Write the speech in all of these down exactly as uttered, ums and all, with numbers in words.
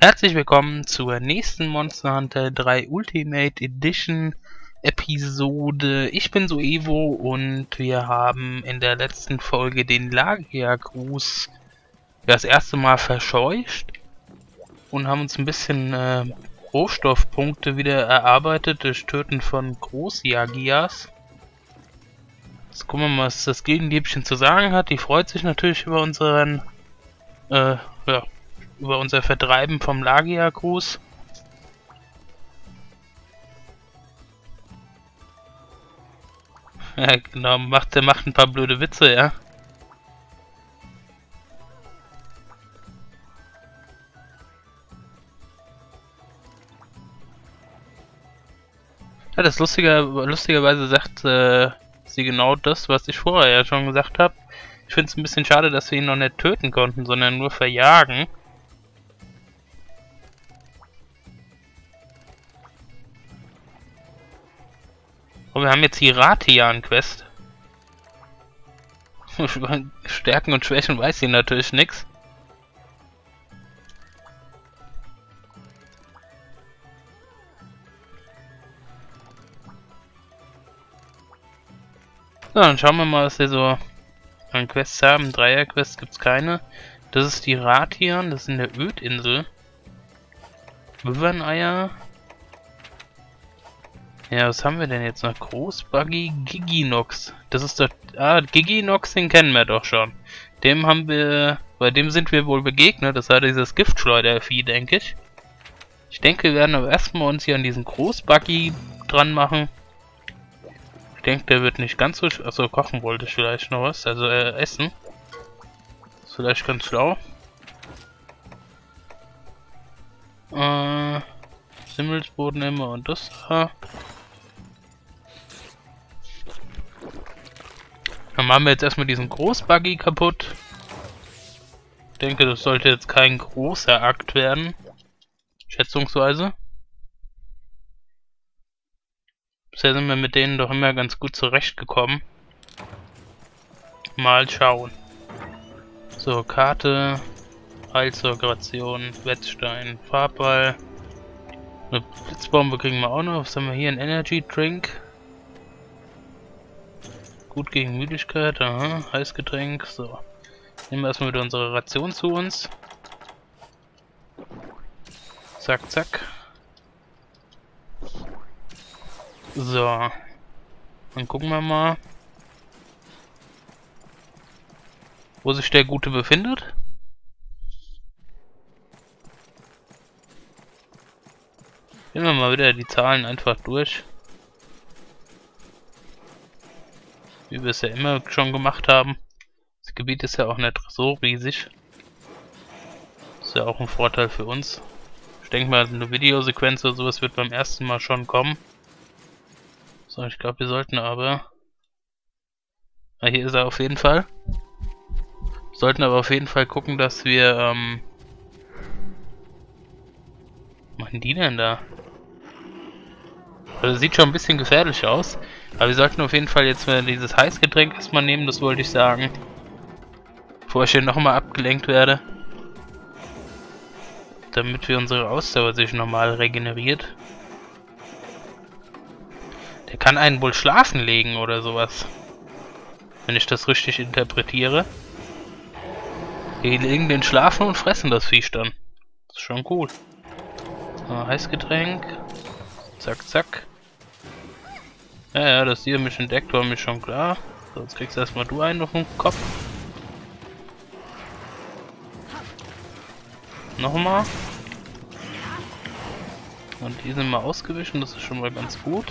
Herzlich willkommen zur nächsten Monster Hunter drei Ultimate Edition Episode. Ich bin Soevo und wir haben in der letzten Folge den Lagia-Gruß das erste Mal verscheucht und haben uns ein bisschen äh, Rohstoffpunkte wieder erarbeitet durch Töten von Großjagias. Jetzt gucken wir mal, was das Gegenliebchen zu sagen hat. Die freut sich natürlich über unseren äh, ja, über unser Vertreiben vom Lagia-Gruß. Ja, genau, macht, der macht ein paar blöde Witze, ja. Ja, das Lustige, lustigerweise sagt äh, sie genau das, was ich vorher ja schon gesagt habe. Ich finde es ein bisschen schade, dass wir ihn noch nicht töten konnten, sondern nur verjagen. Und wir haben jetzt die Ratian-Quest. Stärken und Schwächen weiß sie natürlich nichts. So, dann schauen wir mal, was wir so an Quests haben. Dreier-Quest gibt es keine. Das ist die Ratian, das ist in der Ödinsel. Wyvern-Eier. Ja, was haben wir denn jetzt noch? Großbuggy Giginox. Das ist doch... Ah, Giginox, den kennen wir doch schon. Dem haben wir... Bei dem sind wir wohl begegnet. Das war dieses Giftschleudervieh, denke ich. Ich denke, wir werden aber erstmal uns hier an diesen Großbuggy dran machen. Ich denke, der wird nicht ganz so... Achso, kochen wollte ich vielleicht noch was. Also, äh, essen. Ist vielleicht ganz schlau. Äh... Simmelsboden immer und das da. Dann machen wir jetzt erstmal diesen Großbuggy kaputt. Ich denke, das sollte jetzt kein großer Akt werden. Schätzungsweise. Bisher sind wir mit denen doch immer ganz gut zurechtgekommen. Mal schauen. So, Karte. Heilzirkulation, Wetzstein, Farbball. Eine Blitzbombe kriegen wir auch noch. Was haben wir hier? Ein Energy Drink. Gut gegen Müdigkeit. Aha. Heißgetränk. So. Nehmen wir erstmal wieder unsere Ration zu uns. Zack, zack. So. Dann gucken wir mal, wo sich der Gute befindet. Gehen wir mal wieder die Zahlen einfach durch. Wie wir es ja immer schon gemacht haben. Das Gebiet ist ja auch nicht so riesig. Ist ja auch ein Vorteil für uns. Ich denke mal, eine Videosequenz oder sowas wird beim ersten Mal schon kommen. So, ich glaube, wir sollten aber... Ah, hier ist er auf jeden Fall. Wir sollten aber auf jeden Fall gucken, dass wir... Ähm was machen die denn da? Also sieht schon ein bisschen gefährlich aus. Aber wir sollten auf jeden Fall jetzt mal dieses Heißgetränk erstmal nehmen, das wollte ich sagen. Bevor ich hier nochmal abgelenkt werde. Damit wir unsere Ausdauer sich normal regeneriert. Der kann einen wohl schlafen legen oder sowas. Wenn ich das richtig interpretiere. Die legen den schlafen und fressen das Viech dann. Das ist schon cool. So, Heißgetränk. Zack, zack. Ja, ja, dass die mich entdeckt, war mir schon klar. So, jetzt kriegst erstmal du einen auf den Kopf. Nochmal. Und die sind mal ausgewichen, das ist schon mal ganz gut.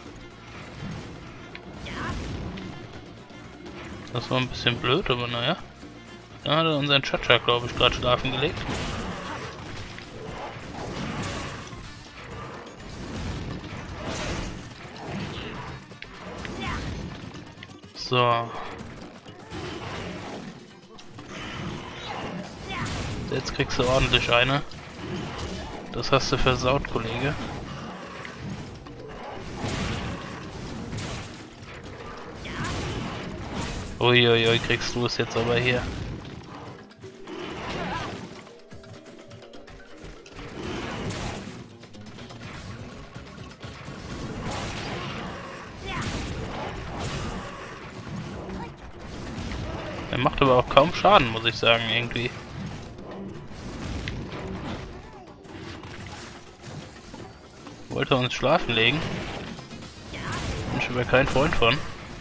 Das war ein bisschen blöd, aber naja. Da hat er unseren Chacha, glaube ich, gerade schlafen gelegt. So. Jetzt kriegst du ordentlich eine. Das hast du versaut, Kollege. Uiuiui, kriegst du es jetzt aber hier. macht aber auch kaum Schaden, muss ich sagen, irgendwie. Wollte er uns schlafen legen? Bin ich aber kein Freund von.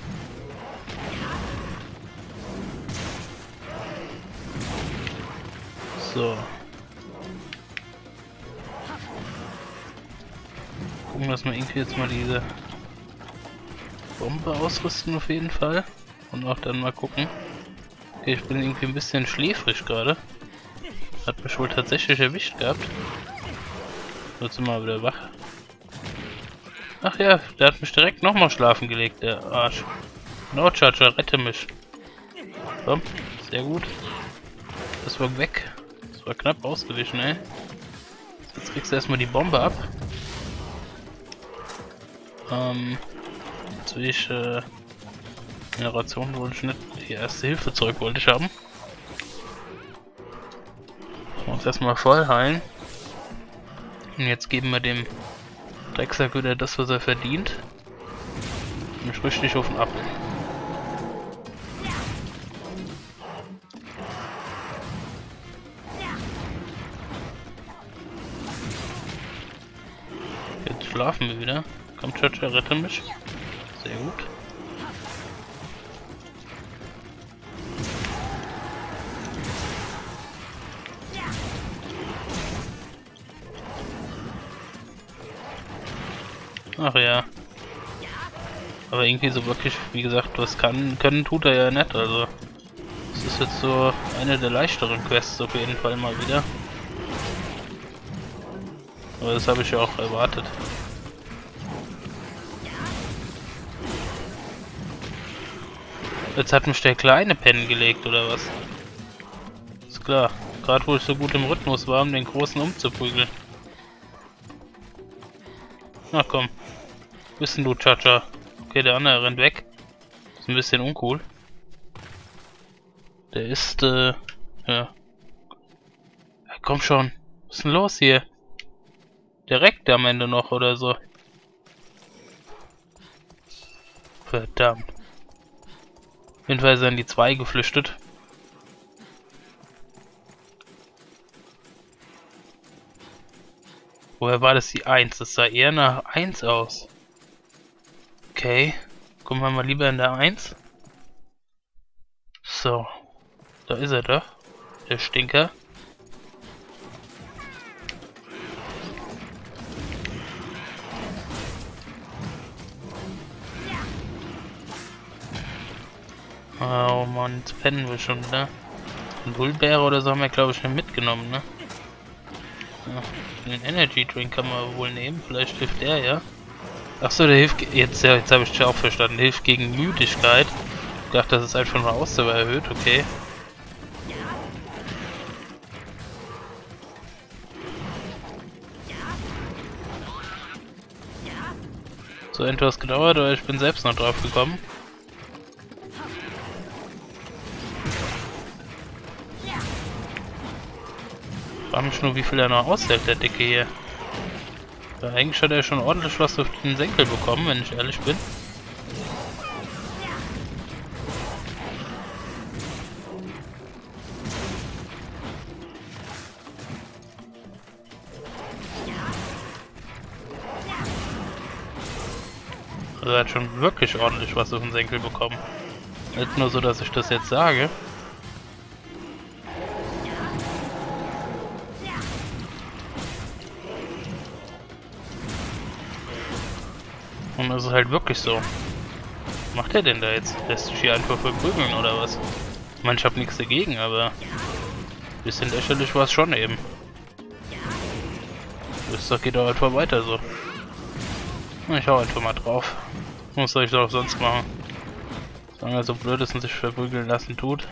So. Gucken, dass wir irgendwie jetzt mal diese Bombe ausrüsten auf jeden Fall. Und auch dann mal gucken. Okay, ich bin irgendwie ein bisschen schläfrig gerade. Hat mich wohl tatsächlich erwischt gehabt. Jetzt sind wir wieder wach. Ach ja, der hat mich direkt nochmal schlafen gelegt, der Arsch. No, Charger, rette mich. Komm, sehr gut. Das war weg. Das war knapp ausgewichen, ey. Jetzt kriegst du erstmal die Bombe ab. Ähm, jetzt will ich, äh, Generation wollte ich nicht, die erste Hilfe zurück wollte ich haben. Uns erstmal voll heilen. Und jetzt geben wir dem Drecksack wieder das, was er verdient. Mich richtig auf den ab. Jetzt schlafen wir wieder. Komm, Chacha, rette mich. Sehr gut. Ach ja. Aber irgendwie so wirklich, wie gesagt, was kann, können tut er ja nicht, also. Das ist jetzt so eine der leichteren Quests auf jeden Fall mal wieder. Aber das habe ich ja auch erwartet. Jetzt hat mich der Kleine pennen gelegt, oder was? Ist klar. Gerade wo ich so gut im Rhythmus war, um den Großen umzuprügeln. Na komm. Bist denn du, Chacha? Okay, der andere rennt weg. Ist ein bisschen uncool. Der ist, äh, ja. Ja, komm schon. Was ist denn los hier? Direkt am Ende noch oder so. Verdammt. Auf jeden Fall sind die zwei geflüchtet. Woher war das die eins? Das sah eher nach eins aus. Okay. Gucken wir mal lieber in der eins. So. Da ist er doch. Der Stinker. Oh Mann, jetzt pennen wir schon wieder. Ein Bullbär oder so haben wir, glaube ich, nicht mitgenommen, ne? Ja, den Energy Drink kann man wohl nehmen. Vielleicht hilft der ja. Achso, der hilft. Jetzt, ja, jetzt habe ich auch verstanden. Hilft gegen Müdigkeit. Ich dachte, das ist einfach nur Ausdauer erhöht. Okay. So etwas gedauert, aber ich bin selbst noch drauf gekommen. Ich frage mich nur, wie viel er noch aushält, der Dicke hier. Ja, eigentlich hat er schon ordentlich was auf den Senkel bekommen, wenn ich ehrlich bin. Also er hat schon wirklich ordentlich was auf den Senkel bekommen. Nicht nur so, dass ich das jetzt sage. Und das ist halt wirklich so. Was macht er denn da jetzt? Lässt sich hier einfach verprügeln oder was? Ich meine, ich hab nichts dagegen, aber ein bisschen lächerlich war es schon eben. Das geht doch einfach weiter so. Ich hau einfach mal drauf. Was soll ich doch sonst machen? Solange er so blöd ist und sich verprügeln lassen tut.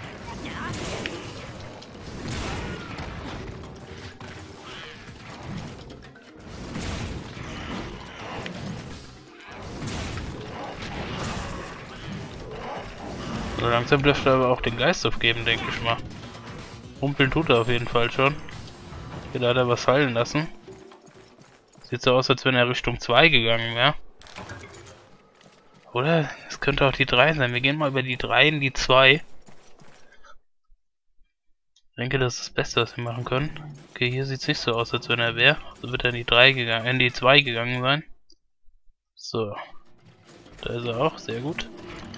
So langsam dürfte er aber auch den Geist aufgeben, denke ich mal. Rumpeln tut er auf jeden Fall schon. Hier hat er was fallen lassen. Sieht so aus, als wenn er Richtung zwei gegangen wäre. Oder? Es könnte auch die drei sein. Wir gehen mal über die drei in die zwei. denke, das ist das Beste, was wir machen können. Okay, hier sieht es nicht so aus, als wenn er wäre. So wird er in die drei gegangen, in die zwei gegangen sein. So. Da ist er auch, sehr gut.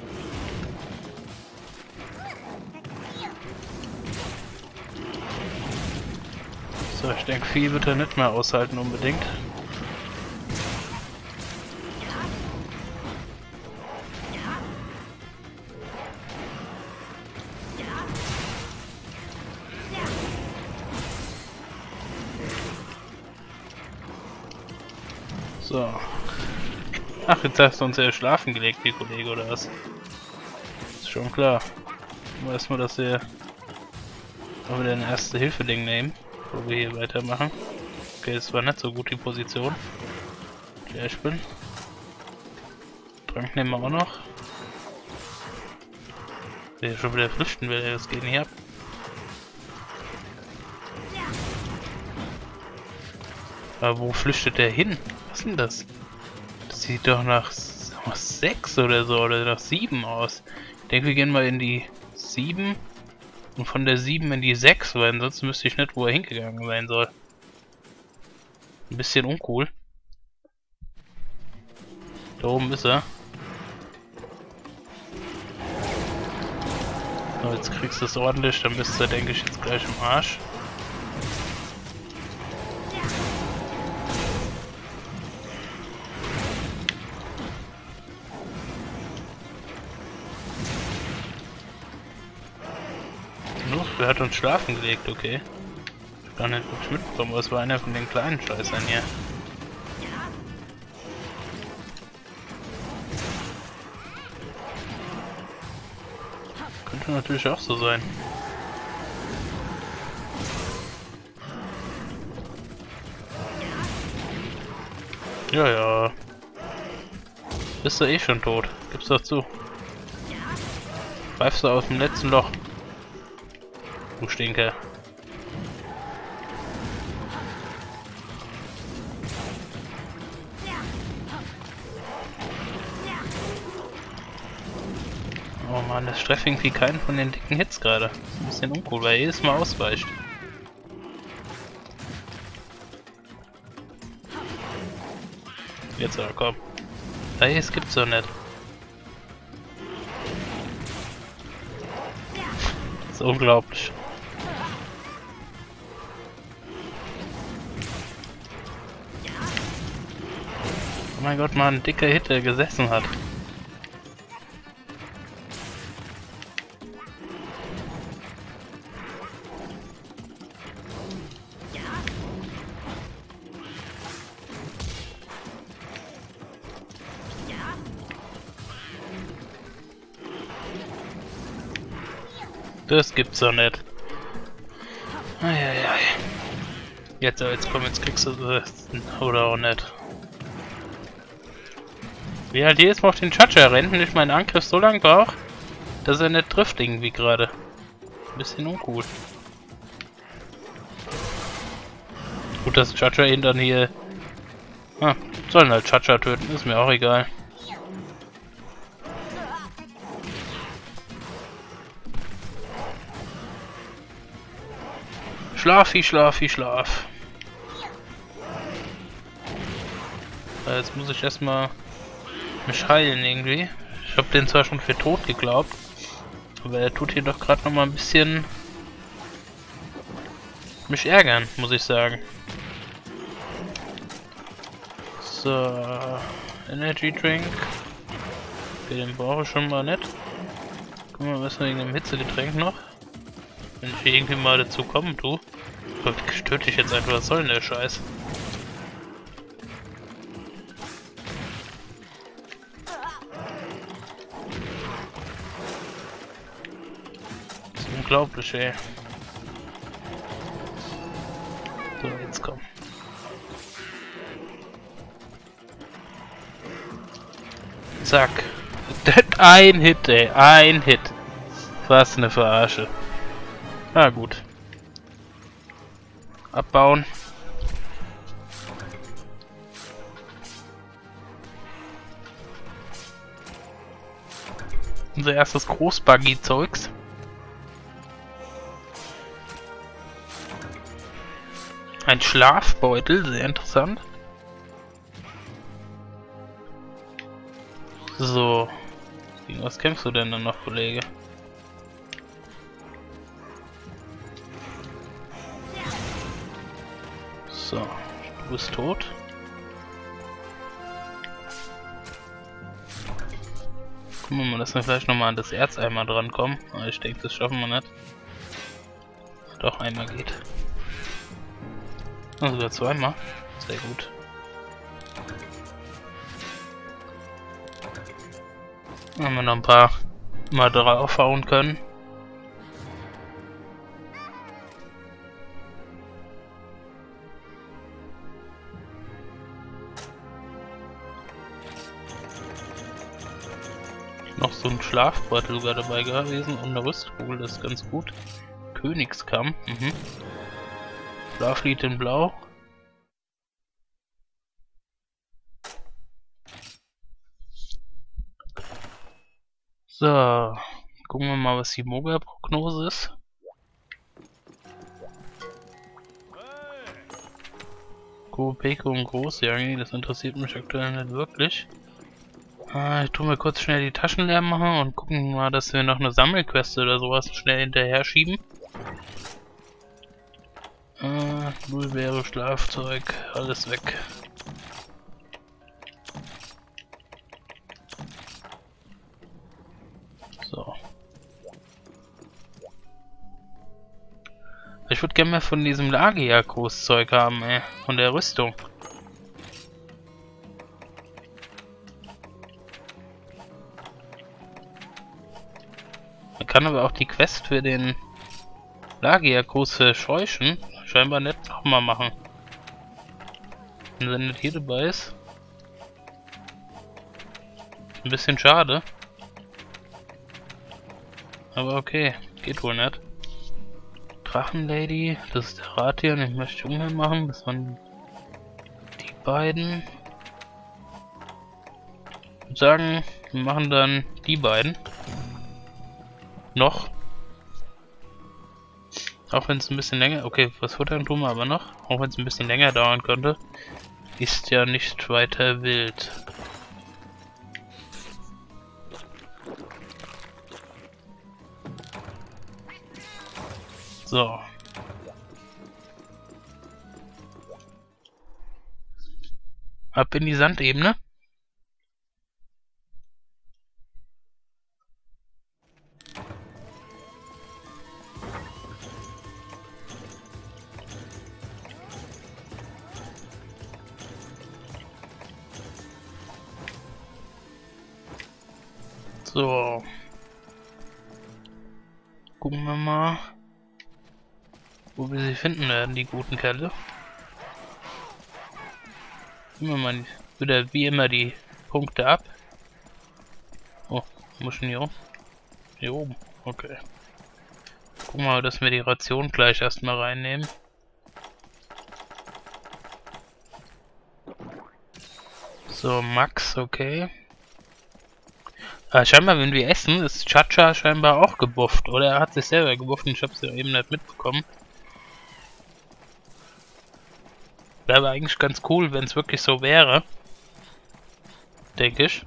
So, ich denke, viel wird er nicht mehr aushalten unbedingt. So. Ach, jetzt hast du uns ja schlafen gelegt, die Kollege, oder was? Ist schon klar. Aber erstmal, dass wir auch wieder ein Erste-Hilfe-Ding nehmen, wo wir hier weitermachen. Okay, das war nicht so gut, die Position. Ja, ich bin. Trank nehmen wir auch noch. Der schon wieder flüchten will, das geht nicht ab. Aber wo flüchtet der hin? Was ist denn das? Das sieht doch nach sechs oder so, oder nach sieben aus. Ich denke, wir gehen mal in die sieben und von der sieben in die sechs, weil ansonsten wüsste ich nicht, wo er hingegangen sein soll. Ein bisschen uncool. Da oben ist er. So, jetzt kriegst du es ordentlich, dann bist du, denke ich, jetzt gleich im Arsch. Der hat uns schlafen gelegt, okay. Ich hab gar nicht wirklich mitbekommen, aber es war einer von den kleinen Scheißern hier. Könnte natürlich auch so sein. Ja, ja. Bist du eh schon tot. Gib's doch zu. Greifst du aus dem letzten Loch. Du Stinker. Oh man, das trefft irgendwie keinen von den dicken Hits gerade. Ein bisschen uncool, weil er jedes Mal ausweicht. Jetzt aber komm. Hey, es gibt's doch nicht. Das ist unglaublich. Oh mein Gott, mal ein dicker Hit, der gesessen hat. Das gibt's doch nicht. Eieiei. Jetzt, jetzt komm, jetzt kriegst du das. Oder auch nicht. Wie halt jedes Mal auf den Chacha rennt und ich meinen Angriff so lang brauche, dass er nicht trifft irgendwie gerade. Ein bisschen uncool. Gut, dass Chacha ihn dann hier... Ah, sollen halt Chacha töten, ist mir auch egal. Schlafi, schlafi, schlaf. Jetzt muss ich erstmal mich heilen irgendwie. Ich habe den zwar schon für tot geglaubt, aber er tut hier doch gerade noch mal ein bisschen mich ärgern, muss ich sagen. So, Energy Drink. Okay, den brauche ich schon mal nicht. Guck mal, was wegen dem Hitzegetränk noch. Wenn ich hier irgendwie mal dazu kommen tue. Stört dich jetzt einfach, was soll denn der Scheiß? Das ist unglaublich, ey. So, jetzt komm. Zack. Ein Hit, ey. Ein Hit. Was eine Verarsche. Na gut. Abbauen. Unser erstes Großbuggy-Zeugs. Ein Schlafbeutel, sehr interessant. So. Gegen was kämpfst du denn dann noch, Kollege? So, du bist tot. Gucken wir mal, dass wir vielleicht nochmal an das Erz einmal drankommen. Aber ich denke, das schaffen wir nicht. Doch, einmal geht. Also sogar zweimal. Sehr gut. Haben wir noch ein paar mal draufhauen können. Noch so ein Schlafbeutel sogar dabei gewesen und eine Rüstkugel, das ist ganz gut. Königskamm, mhm. Schlaflied in Blau. So, gucken wir mal, was die Moga-Prognose ist. Kopeko und Großjagi, das interessiert mich aktuell nicht wirklich. Ah, ich tu mir kurz schnell die Taschen leer machen und gucken mal, dass wir noch eine Sammelquest oder sowas schnell hinterher schieben. Äh, Nullbeere, Schlafzeug, alles weg. So. Ich würde gerne mehr von diesem Lagia-Großzeug haben, ey. Von der Rüstung. Man kann aber auch die Quest für den Lagia-Groß verscheuchen. Scheinbar nicht nochmal machen. Und wenn nicht hier dabei ist. Ein bisschen schade. Aber okay, geht wohl nicht. Drachenlady, das ist der Rat hier, und ich möchte Jungen machen. Das waren die beiden. Ich würde sagen, wir machen dann die beiden. Noch. Auch wenn es ein bisschen länger... Okay, was futtern tun wir aber noch. Auch wenn es ein bisschen länger dauern könnte. Ist ja nicht weiter wild. So. Ab in die Sandebene. So. Gucken wir mal, wo wir sie finden werden, die guten Kerle. Nehmen wir mal wieder wie immer die Punkte ab. Oh, muss schon hier oben. Hier oben, okay. Gucken wir mal, dass wir die Ration gleich erstmal reinnehmen. So, Max, okay. Ah, scheinbar, wenn wir essen, ist Chacha scheinbar auch gebufft. Oder er hat sich selber gebufft und ich hab's ja eben nicht mitbekommen. Wäre eigentlich ganz cool, wenn es wirklich so wäre. Denke ich.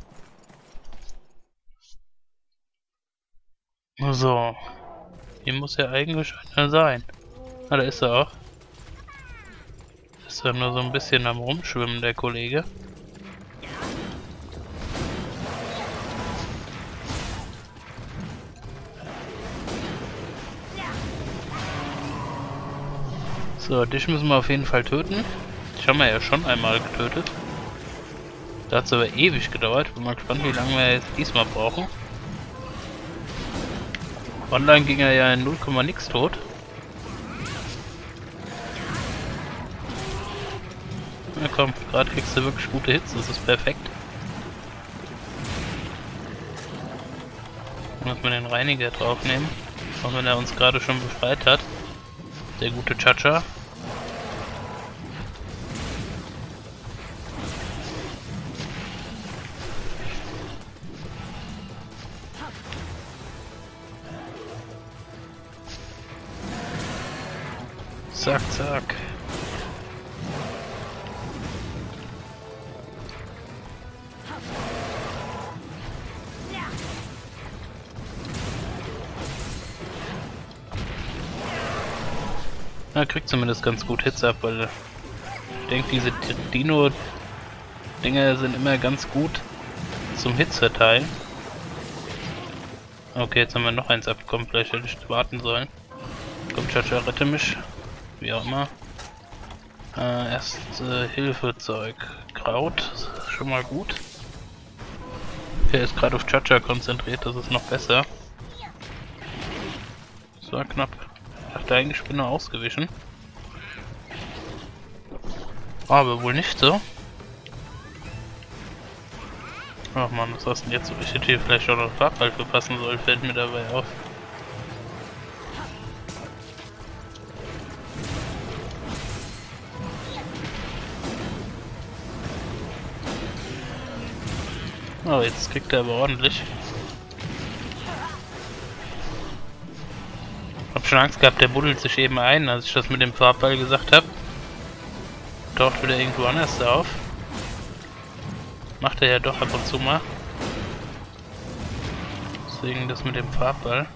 So. Hier muss ja eigentlich einer sein. Ah, da ist er auch. Ist er nur so ein bisschen am Rumschwimmen, der Kollege. So, dich müssen wir auf jeden Fall töten. Ich habe ja schon einmal getötet. Da hat es aber ewig gedauert. Bin mal gespannt, wie lange wir jetzt diesmal brauchen. Online ging er ja in null, nix tot. Na komm, gerade kriegst du wirklich gute Hits, das ist perfekt. Muss man den Reiniger draufnehmen, auch wenn er uns gerade schon befreit hat. Der gute Chacha. Zack, zack. Ja, kriegt zumindest ganz gut Hits ab, weil ich denke, diese Dino-Dinger sind immer ganz gut zum Hits verteilen. Okay, jetzt haben wir noch eins abbekommen, vielleicht hätte ich warten sollen. Komm, Chacha, rette mich. Wie auch immer. Äh, erst äh, Hilfezeug. Kraut, das ist schon mal gut. Okay, ist gerade auf Chacha konzentriert, das ist noch besser. Das war knapp. Ich dachte eigentlich, ich bin nur ausgewichen. Aber wohl nicht so. Ach man, was hast du denn jetzt so? Ich hätte hier vielleicht auch noch einen Farbball verpassen sollen, fällt mir dabei auf. Oh, jetzt kriegt er aber ordentlich. Hab schon Angst gehabt, der buddelt sich eben ein, als ich das mit dem Farbball gesagt habe. Taucht wieder irgendwo anders auf. Macht er ja doch ab und zu mal. Deswegen das mit dem Farbball.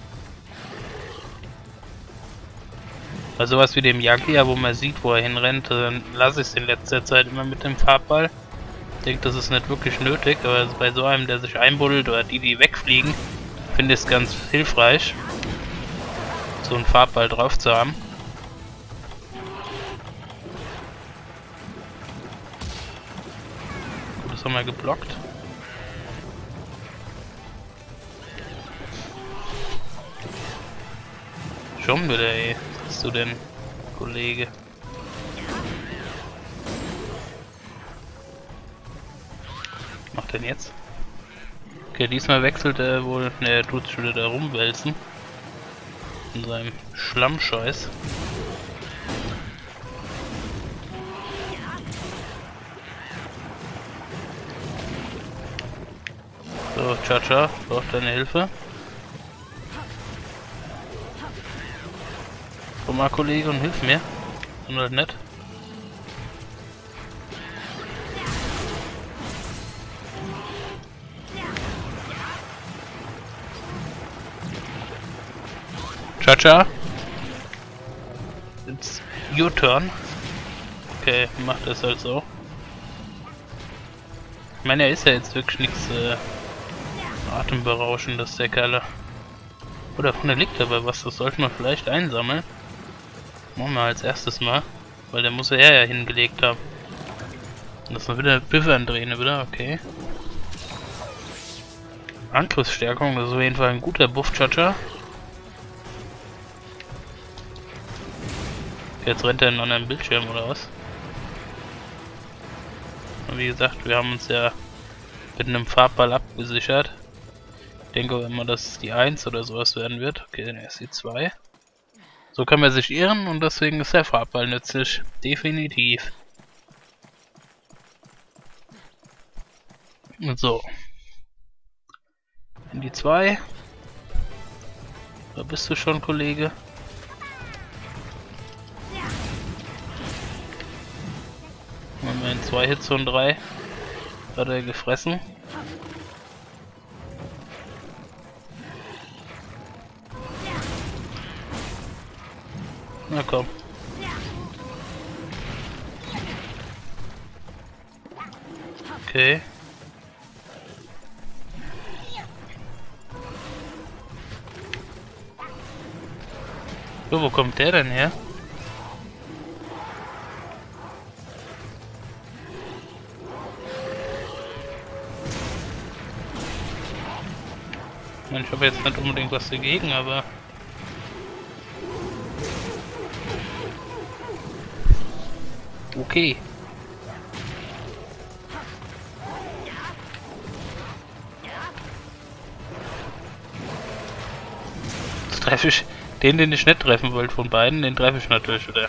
Also sowas wie dem Jaguar, wo man sieht, wo er hinrennt, dann lasse ich es in letzter Zeit immer mit dem Farbball. Ich denke, das ist nicht wirklich nötig, aber bei so einem, der sich einbuddelt oder die, die wegfliegen, finde ich es ganz hilfreich, so einen Farbball drauf zu haben. Gut, das haben wir geblockt. Schon wieder, ey. Was bist du denn, Kollege? Was macht denn jetzt? Okay, diesmal wechselt er wohl. Ne, er tut schon wieder da rumwälzen. In seinem Schlammscheiß. So, Chacha, braucht deine Hilfe. Komm mal, Kollege, und hilf mir. Und halt nett. Chacha. It's your turn. Okay, macht das halt so. Ich meine, er ist ja jetzt wirklich nichts äh, Atemberauschendes, der Kerle. Oder vorne liegt aber was, das sollten wir vielleicht einsammeln. Machen wir als erstes mal, weil der muss ja ja hingelegt haben. Und das noch wieder Biffern drehen, wieder, okay. Angriffsstärkung, das ist auf jeden Fall ein guter Buff, Chacha. Jetzt rennt er in einem Bildschirm oder was? Und wie gesagt, wir haben uns ja mit einem Farbball abgesichert. Ich denke immer, dass es die eins oder sowas werden wird. Okay, dann erst die zwei. So kann man sich irren und deswegen ist der Farbball nützlich. Definitiv. Und so. In die zwei. Da bist du schon, Kollege. Haben wir in zwei Hits und drei. Hat er gefressen. Na komm. Okay. So, wo kommt der denn her? Ich habe jetzt nicht unbedingt was dagegen, aber... Okay. Jetzt treffe ich den, den ich nicht treffen wollte von beiden, den treffe ich natürlich wieder.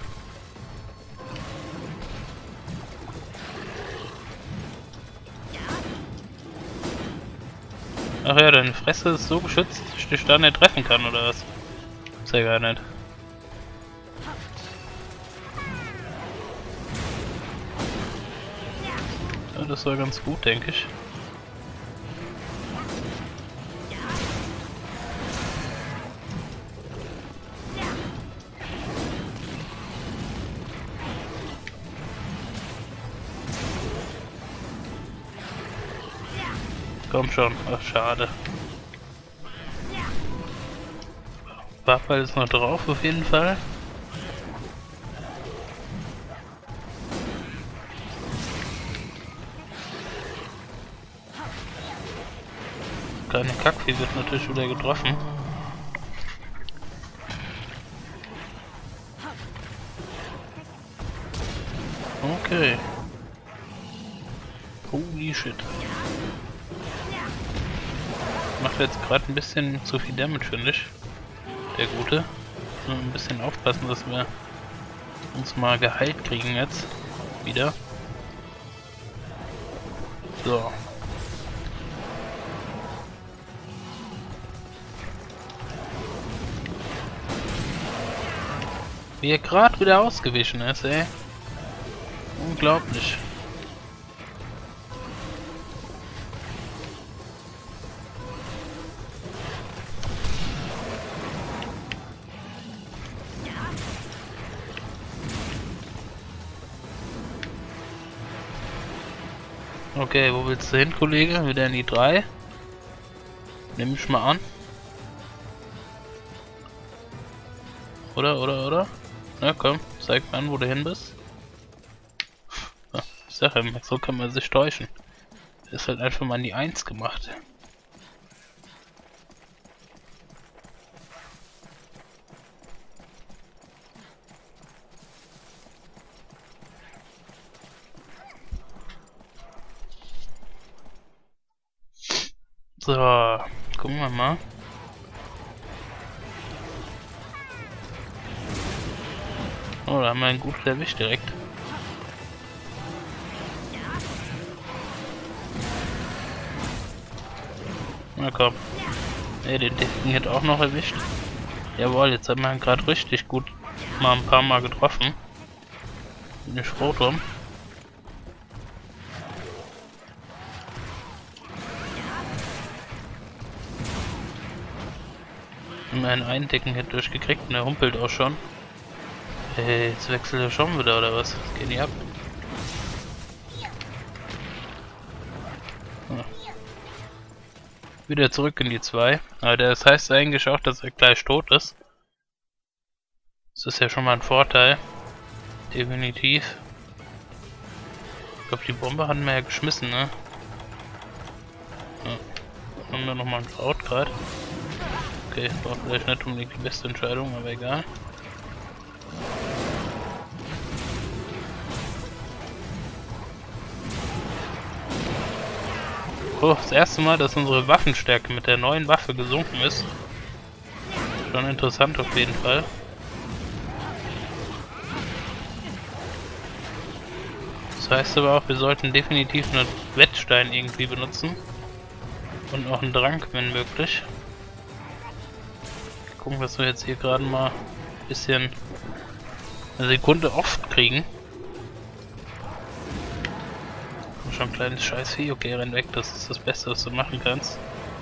Ach ja, deine Fresse ist so geschützt, dass ich dich da nicht treffen kann, oder was? Ist ja gar nicht. Ja, das war ganz gut, denke ich. Komm schon, ach schade. Waffe ist noch drauf auf jeden Fall. Kleine Kackvieh wird natürlich wieder getroffen. Okay. Holy shit. Macht jetzt gerade ein bisschen zu viel Damage, finde ich. Der Gute. Nur ein bisschen aufpassen, dass wir uns mal geheilt kriegen jetzt. Wieder. So. Wie er gerade wieder ausgewichen ist, ey. Unglaublich. Okay, wo willst du hin, Kollege? Wieder in die drei? Nimm ich mal an. Oder, oder, oder? Na komm, zeig mir an, wo du hin bist. Ja, ich sag ja, so kann man sich täuschen. Ist halt einfach mal an die eins gemacht. So, gucken wir mal. Oh, da haben wir einen gut erwischt direkt. Na komm. Ne, den Ding hat auch noch erwischt. Jawohl, jetzt haben wir ihn gerade richtig gut mal ein paar Mal getroffen. Mit dem Schroturm. Immerhin einen dicken Hit durchgekriegt und er humpelt auch schon. Hey, jetzt wechselt er schon wieder oder was? Das geht nicht ab. Ja. Wieder zurück in die zwei. Aber das heißt eigentlich auch, dass er gleich tot ist. Das ist ja schon mal ein Vorteil. Definitiv. Ich glaube, die Bombe hatten wir ja geschmissen, ne? Ja. Haben wir nochmal ein Kraut gerade. Okay, war vielleicht nicht unbedingt die beste Entscheidung, aber egal. Oh, das erste Mal, dass unsere Waffenstärke mit der neuen Waffe gesunken ist. Schon interessant auf jeden Fall. Das heißt aber auch, wir sollten definitiv einen Wettstein irgendwie benutzen. Und auch einen Trank, wenn möglich. Gucken, was wir jetzt hier gerade mal ein bisschen eine Sekunde oft kriegen. Schon ein kleines Scheißvieh. Okay, renn weg, das ist das Beste, was du machen kannst.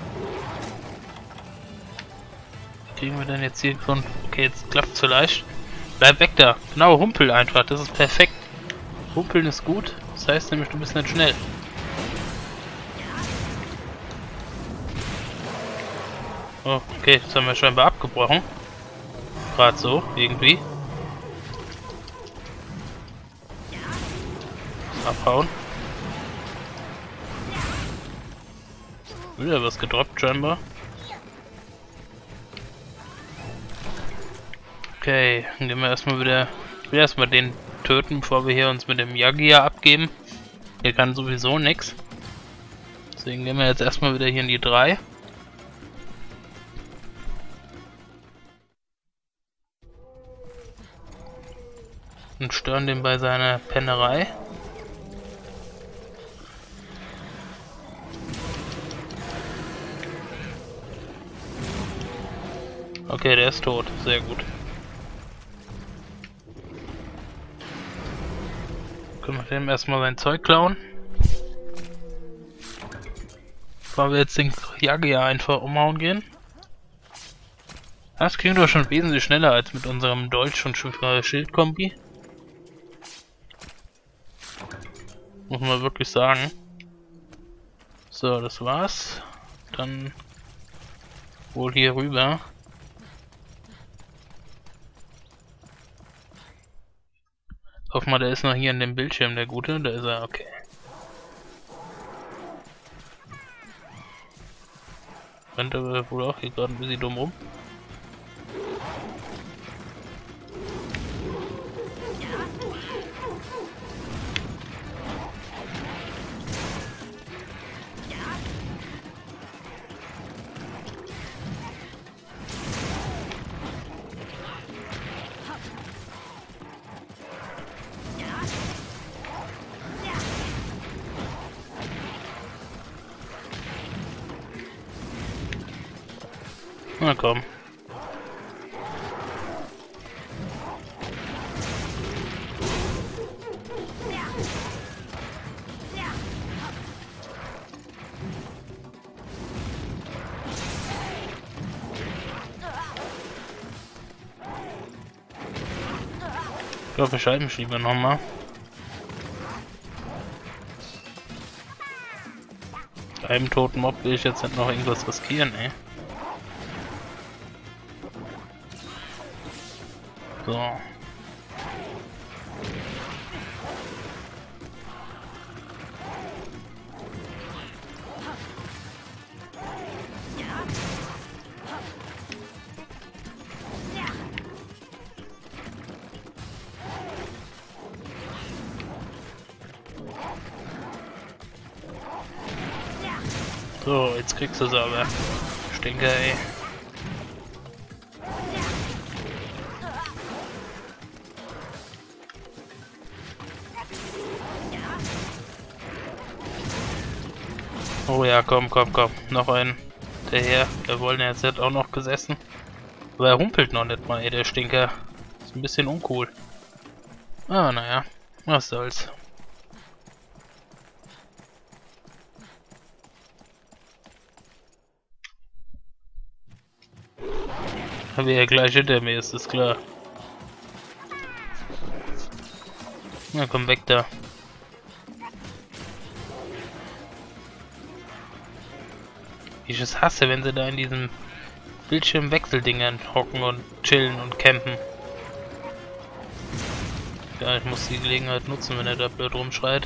Wie kriegen wir denn jetzt hier von... Okay, jetzt klappt es vielleicht. Bleib weg da. Genau, humpel einfach, das ist perfekt. Humpeln ist gut, das heißt nämlich, du bist nicht schnell. Oh, okay, das haben wir scheinbar abgebrochen. Gerade so, irgendwie. Abhauen. Wieder was gedroppt scheinbar. Okay, dann gehen wir erstmal wieder. Ich will erstmal den töten, bevor wir hier uns mit dem Yagia abgeben. Hier kann sowieso nichts. Deswegen gehen wir jetzt erstmal wieder hier in die drei. Und stören den bei seiner Pennerei. Okay, der ist tot. Sehr gut. Können wir dem erstmal sein Zeug klauen. Bevor wir jetzt den Yagia einfach umhauen gehen. Das klingt doch schon wesentlich schneller als mit unserem Dolch- und Schildkombi. Muss man wirklich sagen. So, das war's. Dann wohl hier rüber. Hoff mal, der ist noch hier in dem Bildschirm, der Gute. Da ist er, okay. Rennt aber wohl auch hier gerade ein bisschen dumm rum. Na komm. Ich glaube, Scheibenschieber nochmal. Bei einem toten Mob will ich jetzt nicht noch irgendwas riskieren, ey. So. So, jetzt kriegst du es aber. Stinker, ey. Oh ja, komm, komm, komm. Noch ein. Der Herr, der wollen jetzt hat auch noch gesessen. Aber er humpelt noch nicht mal, ey, der Stinker. Ist ein bisschen uncool. Aber naja, was soll's. Aber er gleich hinter mir ist, ist klar. Na komm weg da. Ich es hasse, wenn sie da in diesen Bildschirmwechseldingern hocken und chillen und campen. Ja, ich muss die Gelegenheit nutzen, wenn er da blöd rumschreit.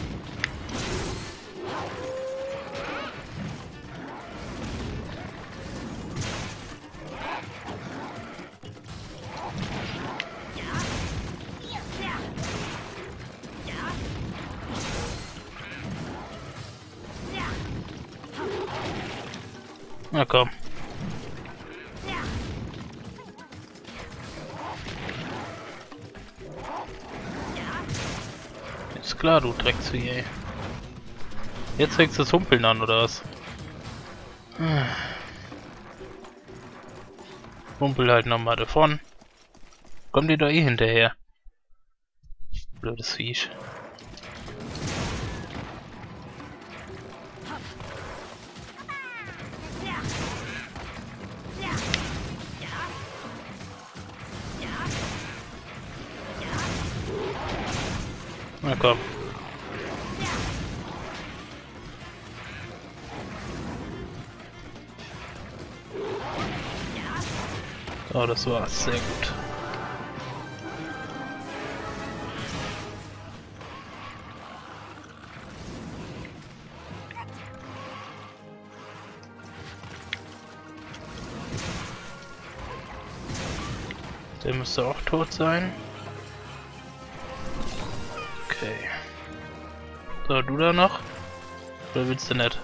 Na komm. Ist klar, du Drecksvieh, ey. Jetzt fängst du das Humpeln an, oder was? Humpel halt nochmal davon. Komm dir da eh hinterher. Blödes Viech. Na komm. Oh, das war's. Sehr gut. Der müsste auch tot sein. Okay. So, du da noch? Oder willst du nicht?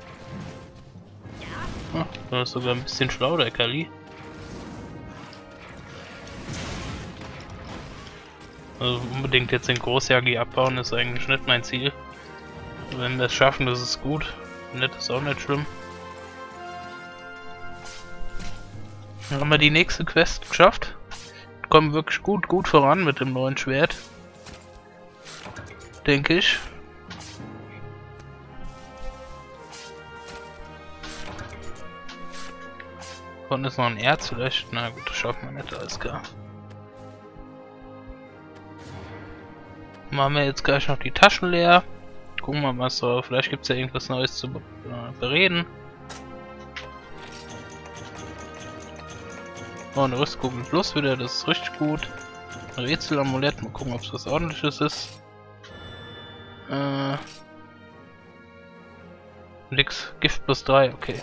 Oh, du bist sogar ein bisschen schlau, der Kali. Also unbedingt jetzt den Großjagi abbauen ist eigentlich nicht mein Ziel. Wenn wir es schaffen, das ist gut. Nicht ist auch nicht schlimm. Dann haben wir die nächste Quest geschafft. Kommen wirklich gut, gut voran mit dem neuen Schwert. Denke ich. Und ist noch ein Erz vielleicht? Na gut, das schaffen wir nicht, alles klar. Machen wir jetzt gleich noch die Taschen leer. Gucken wir mal so, vielleicht gibt es ja irgendwas Neues zu be äh, bereden. Oh, eine Rüstkugel Plus wieder, das ist richtig gut. Ein Rätselamulett, mal gucken, ob es was Ordentliches ist. Äh. Nix, Gift plus drei, okay.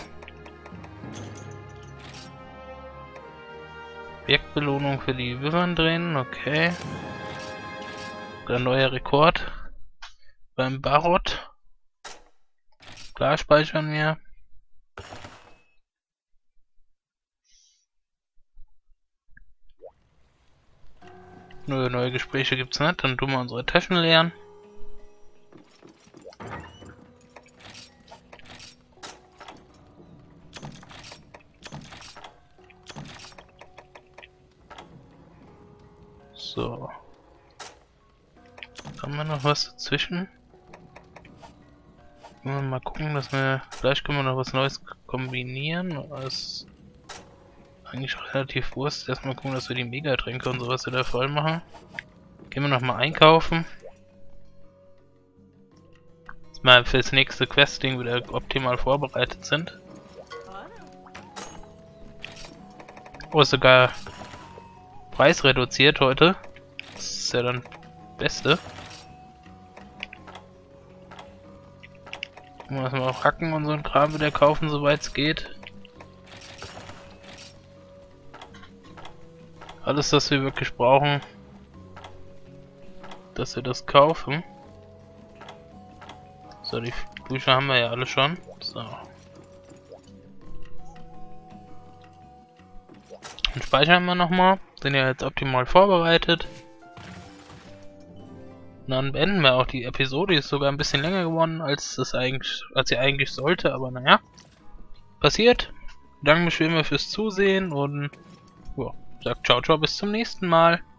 Objektbelohnung für die Wimmern drehen, okay. Der neue Rekord beim Barot. Klar, speichern wir. Neue, neue Gespräche gibt's nicht, dann tun wir unsere Taschen leeren. So. Haben wir noch was dazwischen? Mal gucken, dass wir... Vielleicht können wir noch was Neues kombinieren. Das eigentlich relativ Wurst. Erstmal gucken, dass wir die Megatränke und sowas wieder voll machen. Gehen wir nochmal einkaufen. Dass wir für das nächste Questing wieder optimal vorbereitet sind. Oh, ist sogar Preis reduziert heute. Das ist ja dann das Beste. Müssen wir auch Hacken und so ein Kram wieder kaufen, soweit es geht. Alles, was wir wirklich brauchen, dass wir das kaufen. So, die Bücher haben wir ja alle schon. So. Dann speichern wir nochmal. Sind ja jetzt optimal vorbereitet. Und dann beenden wir auch die Episode. Die ist sogar ein bisschen länger geworden, als es eigentlich, als sie eigentlich sollte. Aber naja, passiert. Ich bedanke mich wie immer fürs Zusehen und ja, sagt ciao, ciao, bis zum nächsten Mal.